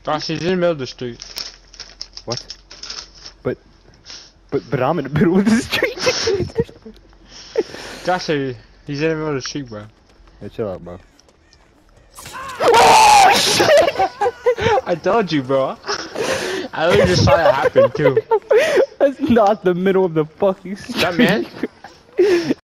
Gosh, he's in the middle of the street. What? But I'm in the middle of the street. Josh, he's in the middle of the street, bro. Hey, chill out, bro. Oh shit! I told you, bro. I literally just saw that happen too. That's not the middle of the fucking street. That man?